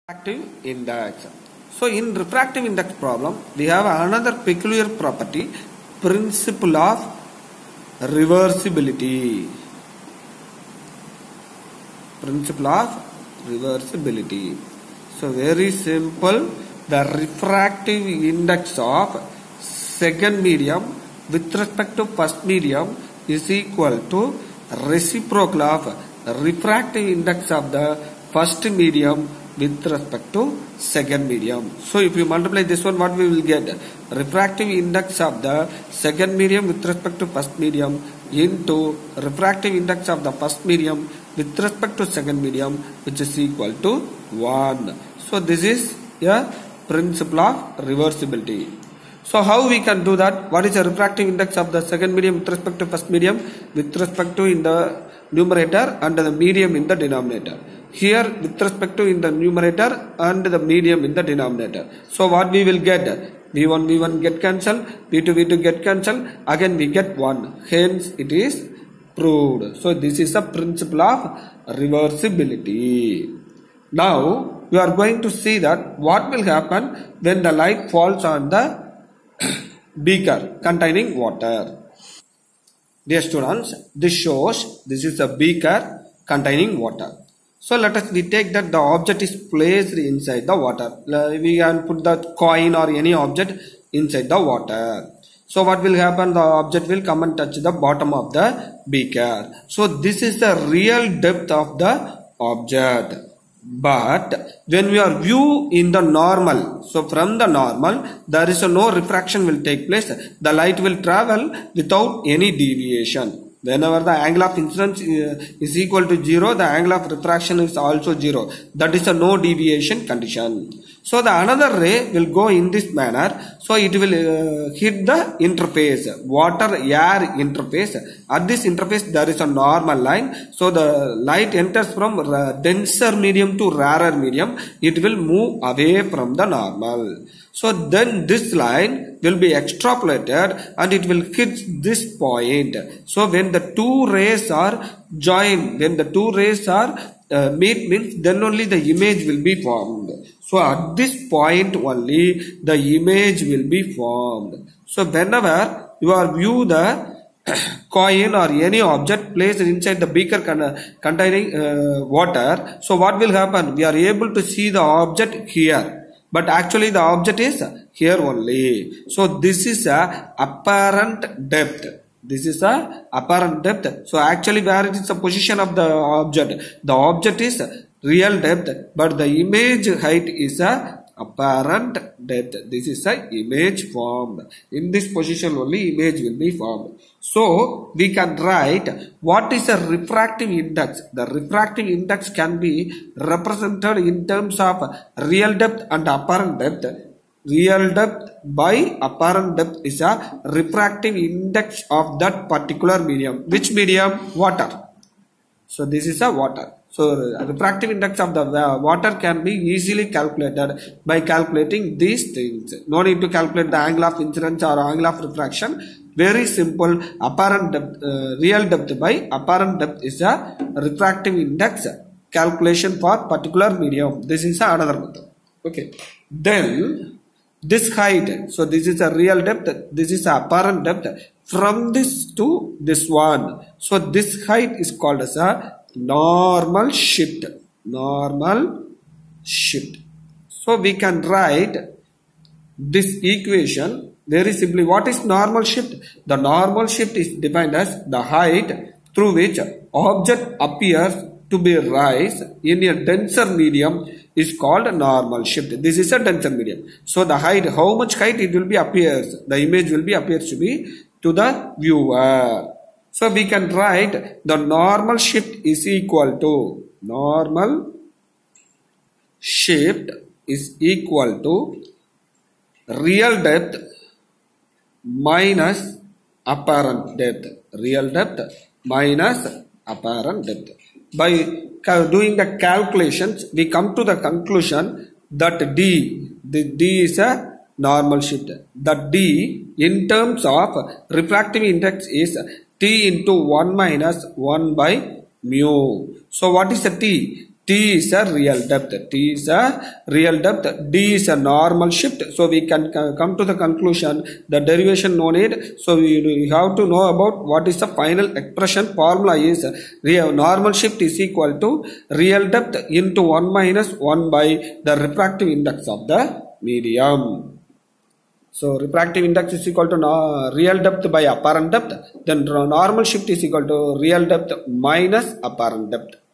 Refractive index. So in refractive index problem, we have another peculiar property, principle of reversibility. Principle of reversibility. So very simple, the refractive index of second medium with respect to first medium is equal to reciprocal of refractive index of the first medium with respect to second medium. So if you multiply this one, what we will get? Refractive index of the second medium with respect to first medium into refractive index of the first medium with respect to second medium, which is equal to 1. So this is a principle of reversibility. So how we can do that? What is the refractive index of the second medium with respect to first medium with respect to in the numerator and the medium in the denominator? Here with respect to in the numerator and the medium in the denominator. So what we will get? V1 get cancelled, V2 get cancelled, again we get 1. Hence it is proved. So this is a principle of reversibility. Now we are going to see that what will happen when the light falls on the beaker containing water. Dear students, this shows this is a beaker containing water. So let us take that the object is placed inside the water. We can put the coin or any object inside the water. So what will happen? The object will come and touch the bottom of the beaker. So this is the real depth of the object. But when we are view in the normal, so from the normal, there is no refraction will take place. The light will travel without any deviation. Whenever the angle of incidence is equal to 0, the angle of refraction is also 0. That is a no deviation condition. So the another ray will go in this manner. So it will hit the interface, water-air interface. At this interface there is a normal line. So the light enters from denser medium to rarer medium. It will move away from the normal. So then this line will be extrapolated and it will hit this point. So when the two rays are joined, when the two rays are meet means then only the image will be formed. So at this point only the image will be formed. So whenever you are view the coin or any object placed inside the beaker containing water, so what will happen? We are able to see the object here. But actually the object is here only. So this is a apparent depth. This is a apparent depth. So actually where it is the position of the object? The object is real depth, but the image height is a apparent depth. This is a image formed. In this position only image will be formed. So we can write what is a refractive index. The refractive index can be represented in terms of real depth and apparent depth. Real depth by apparent depth is a refractive index of that particular medium. Which medium? Water. So this is a water. So refractive index of the water can be easily calculated by calculating these things. No need to calculate the angle of incidence or angle of refraction. Very simple. Apparent depth, real depth by apparent depth is a refractive index calculation for particular medium. This is another method. Okay. Then this height. So this is a real depth. This is a apparent depth. From this to this one. So this height is called as a normal shift. Normal shift. So we can write this equation very simply. What is normal shift? The normal shift is defined as the height through which object appears to be rise in a denser medium is called normal shift. This is a denser medium. So the height, how much height it will be appears, the image will be appears to be to the viewer. So we can write the normal shift is equal to normal shift is equal to real depth minus apparent depth. Real depth minus apparent depth. By doing the calculations, we come to the conclusion that D is a normal shift. The D in terms of refractive index is T into 1 minus 1 by mu. So what is the T? T is a real depth. T is a real depth. D is a normal shift. So we can come to the conclusion. The derivation no need. So we have to know about what is the final expression. Formula is normal shift is equal to real depth into 1 minus 1 by the refractive index of the medium. So refractive index is equal to real depth by apparent depth. Then normal shift is equal to real depth minus apparent depth.